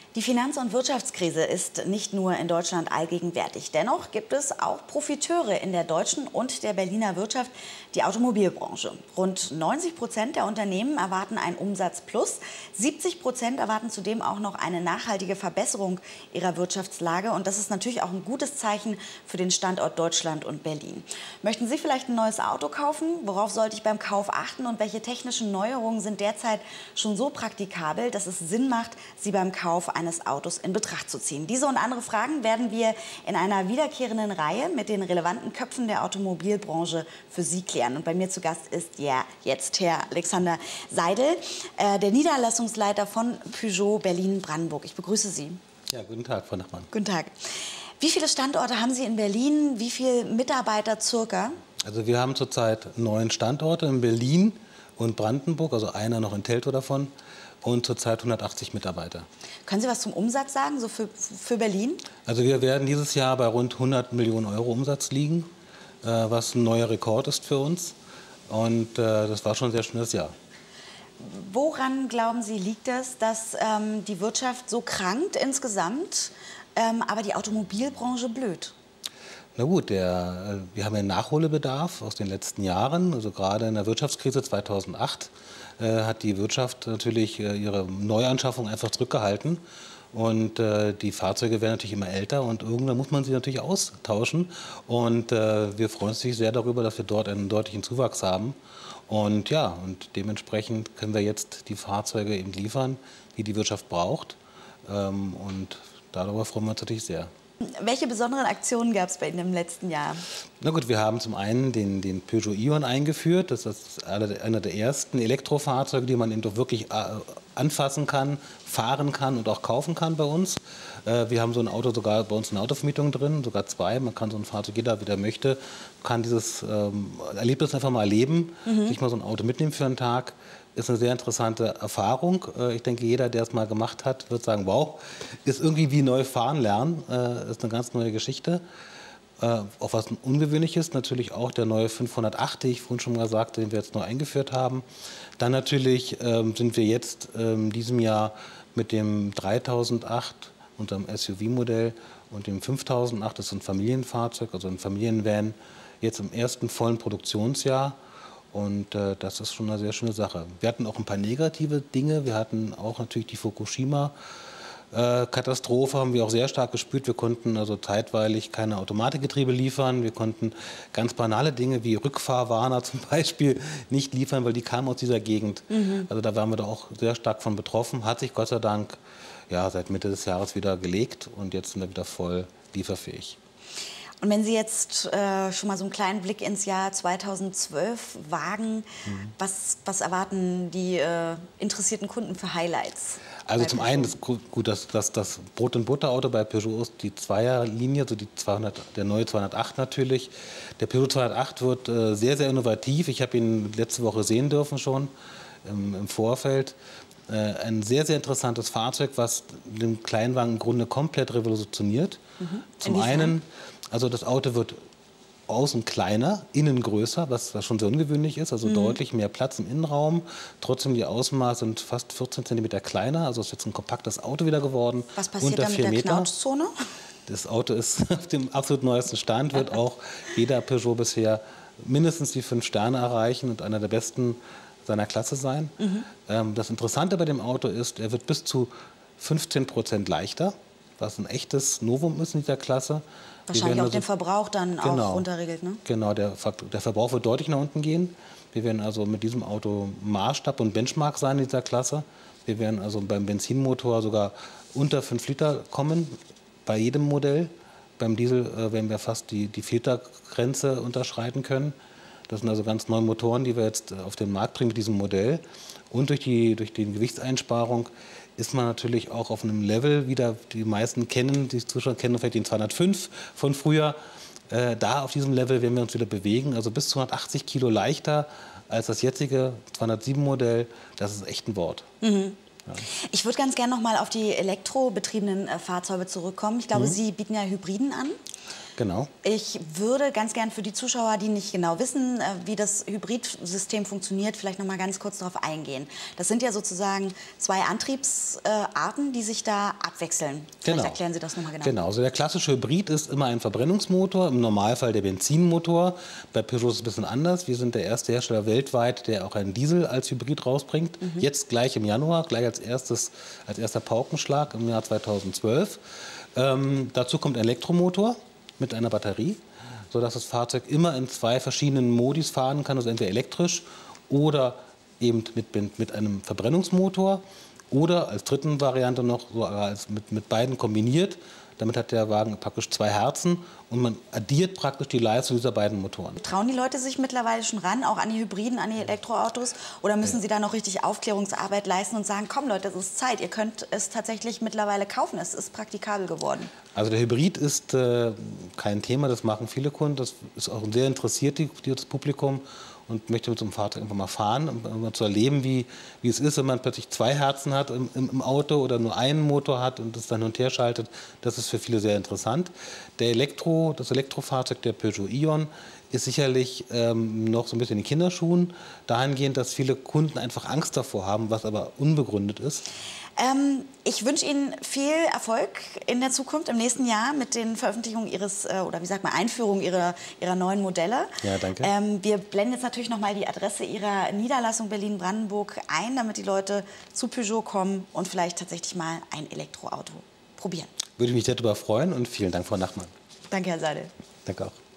Die Finanz- und Wirtschaftskrise ist nicht nur in Deutschland allgegenwärtig. Dennoch gibt es auch Profiteure in der deutschen und der Berliner Wirtschaft, die Automobilbranche. Rund 90% der Unternehmen erwarten einen Umsatzplus. 70% erwarten zudem auch noch eine nachhaltige Verbesserung ihrer Wirtschaftslage. Und das ist natürlich auch ein gutes Zeichen für den Standort Deutschland und Berlin. Möchten Sie vielleicht ein neues Auto kaufen? Worauf sollte ich beim Kauf achten? Und welche technischen Neuerungen sind derzeit schon so praktikabel, dass es Sinn macht, sie beim Kauf eines Autos in Betracht zu ziehen? Diese und andere Fragen werden wir in einer wiederkehrenden Reihe mit den relevanten Köpfen der Automobilbranche für Sie klären. Und bei mir zu Gast ist ja jetzt Herr Alexander Seidel, der Niederlassungsleiter von Peugeot Berlin-Brandenburg. Ich begrüße Sie. Ja, guten Tag, Frau Nachmann. Guten Tag. Wie viele Standorte haben Sie in Berlin? Wie viele Mitarbeiter circa? Also wir haben zurzeit 9 Standorte in Berlin und Brandenburg, also einer noch in Teltow davon, und zurzeit 180 Mitarbeiter. Können Sie was zum Umsatz sagen, so für Berlin? Also wir werden dieses Jahr bei rund 100 Millionen Euro Umsatz liegen, was ein neuer Rekord ist für uns. Und das war schon ein sehr schönes Jahr. Woran, glauben Sie, liegt es, dass die Wirtschaft so krankt insgesamt, aber die Automobilbranche blüht? Na gut, wir haben einen Nachholbedarf aus den letzten Jahren. Also gerade in der Wirtschaftskrise 2008 hat die Wirtschaft natürlich ihre Neuanschaffung einfach zurückgehalten. Und die Fahrzeuge werden natürlich immer älter und irgendwann muss man sie natürlich austauschen. Und wir freuen uns sehr darüber, dass wir dort einen deutlichen Zuwachs haben. Und ja, und dementsprechend können wir jetzt die Fahrzeuge eben liefern, die die Wirtschaft braucht. Und darüber freuen wir uns natürlich sehr. Welche besonderen Aktionen gab es bei Ihnen im letzten Jahr? Na gut, wir haben zum einen den Peugeot Ion eingeführt. Das ist einer der ersten Elektrofahrzeuge, die man eben doch wirklich anfassen kann, fahren kann und auch kaufen kann bei uns. Wir haben so ein Auto sogar bei uns in der Autovermietung drin, sogar 2. Man kann so ein Fahrzeug, jeder wie der möchte, kann dieses Erlebnis einfach mal erleben, sich mal so ein Auto mitnehmen für einen Tag. Ist eine sehr interessante Erfahrung. Ich denke, jeder, der es mal gemacht hat, wird sagen, wow, ist irgendwie wie neu fahren lernen. Ist eine ganz neue Geschichte. Auch was Ungewöhnliches, natürlich auch der neue 508, den ich vorhin schon mal sagte, den wir jetzt neu eingeführt haben. Dann natürlich sind wir jetzt in diesem Jahr mit dem 3008, unserem SUV-Modell, und dem 5008, das ist ein Familienfahrzeug, also ein Familienvan, jetzt im ersten vollen Produktionsjahr. Und das ist schon eine sehr schöne Sache. Wir hatten auch ein paar negative Dinge. Wir hatten auch natürlich die Fukushima-Katastrophe, haben wir auch sehr stark gespürt. Wir konnten also zeitweilig keine Automatikgetriebe liefern. Wir konnten ganz banale Dinge wie Rückfahrwarner zum Beispiel nicht liefern, weil die kamen aus dieser Gegend. Also da waren wir da auch sehr stark von betroffen. Hat sich Gott sei Dank ja, seit Mitte des Jahres wieder gelegt und jetzt sind wir wieder voll lieferfähig. Und wenn Sie jetzt schon mal so einen kleinen Blick ins Jahr 2012 wagen, was erwarten die interessierten Kunden für Highlights? Also zum einen ist gut, dass das Brot- und Butter-Auto bei Peugeot ist die Zweierlinie, also der neue 208 natürlich. Der Peugeot 208 wird sehr, sehr innovativ. Ich habe ihn letzte Woche sehen dürfen schon im Vorfeld. Ein sehr, sehr interessantes Fahrzeug, was den Kleinwagen im Grunde komplett revolutioniert. Zum einen, also das Auto wird außen kleiner, innen größer, was schon sehr ungewöhnlich ist, also deutlich mehr Platz im Innenraum. Trotzdem die Ausmaße sind fast 14 cm kleiner, also es ist jetzt ein kompaktes Auto wieder geworden. Was passiert da mit der Knautschzone? Das Auto ist auf dem absolut neuesten Stand, wird auch jeder Peugeot bisher mindestens die 5 Sterne erreichen und einer der besten seiner Klasse sein. Das Interessante bei dem Auto ist, er wird bis zu 15% leichter, was ein echtes Novum ist in dieser Klasse. Wahrscheinlich auch den Verbrauch dann auch runterregelt, ne? Genau, der Verbrauch wird deutlich nach unten gehen. Wir werden also mit diesem Auto Maßstab und Benchmark sein in dieser Klasse. Wir werden also beim Benzinmotor sogar unter 5 Liter kommen, bei jedem Modell. Beim Diesel werden wir fast die 4-Liter-Grenze unterschreiten können. Das sind also ganz neue Motoren, die wir jetzt auf den Markt bringen mit diesem Modell. Und durch die Gewichtseinsparung ist man natürlich auch auf einem Level, wie die meisten kennen, die Zuschauer kennen vielleicht den 205 von früher. Da auf diesem Level werden wir uns wieder bewegen, also bis zu 180 Kilo leichter als das jetzige 207-Modell. Das ist echt ein Wort. Ja. Ich würde ganz gerne noch mal auf die elektrobetriebenen Fahrzeuge zurückkommen. Ich glaube, Sie bieten ja Hybriden an. Genau. Ich würde ganz gern für die Zuschauer, die nicht genau wissen, wie das Hybridsystem funktioniert, vielleicht noch mal ganz kurz darauf eingehen. Das sind ja sozusagen zwei Antriebsarten, die sich da abwechseln. Vielleicht erklären Sie das noch mal genau. Genau, also der klassische Hybrid ist immer ein Verbrennungsmotor, im Normalfall der Benzinmotor. Bei Peugeot ist es ein bisschen anders. Wir sind der erste Hersteller weltweit, der auch einen Diesel als Hybrid rausbringt. Jetzt gleich im Januar, gleich als erster Paukenschlag im Jahr 2012. Dazu kommt ein Elektromotor mit einer Batterie, sodass das Fahrzeug immer in zwei verschiedenen Modis fahren kann, also entweder elektrisch oder eben mit einem Verbrennungsmotor oder als dritten Variante noch so mit beiden kombiniert. Damit hat der Wagen praktisch zwei Herzen und man addiert praktisch die Leistung dieser beiden Motoren. Trauen die Leute sich mittlerweile schon ran, auch an die Hybriden, an die Elektroautos? Oder müssen sie da noch richtig Aufklärungsarbeit leisten und sagen, komm Leute, es ist Zeit, ihr könnt es tatsächlich mittlerweile kaufen, es ist praktikabel geworden? Also der Hybrid ist kein Thema, das machen viele Kunden, das ist auch sehr interessiert, das Publikum. Und möchte mit so einem Fahrzeug einfach mal fahren, um mal zu erleben, wie es ist, wenn man plötzlich zwei Herzen hat im Auto oder nur einen Motor hat und das dann hin und her schaltet. Das ist für viele sehr interessant. Das Elektrofahrzeug, der Peugeot Ion, ist sicherlich noch so ein bisschen in den Kinderschuhen, dahingehend, dass viele Kunden einfach Angst davor haben, was aber unbegründet ist. Ich wünsche Ihnen viel Erfolg in der Zukunft, im nächsten Jahr mit den Veröffentlichungen Einführung Ihrer neuen Modelle. Ja, danke. Wir blenden jetzt natürlich noch mal die Adresse Ihrer Niederlassung Berlin-Brandenburg ein, damit die Leute zu Peugeot kommen und vielleicht tatsächlich mal ein Elektroauto probieren. Würde ich mich sehr darüber freuen und vielen Dank, Frau Nachmann. Danke, Herr Seidel. Danke auch.